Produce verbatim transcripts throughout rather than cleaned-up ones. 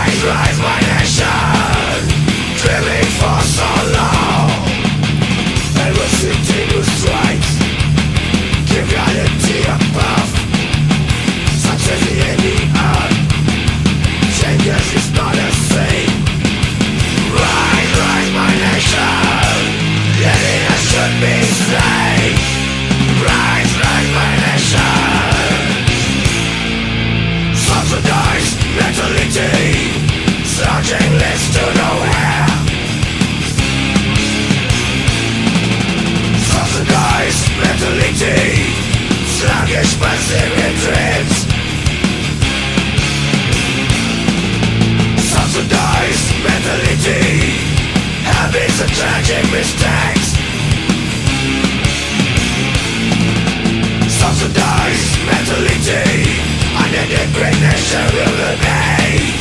Rise my nation, dreaming for so long, and will continue strikes, give reality a buff, such as the in the earth, changes is not a thing. Rise, rise my nation, letting us should be slain. Rise, rise my nation, subsidized mentality, slouching leads to nowhere. Subsidized mentality, sluggish passive in dreams. Subsidized mentality, habits of tragic mistakes. Subsidized mentality, unending greatness shall remain.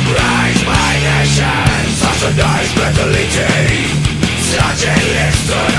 Subsidized mentality, such a list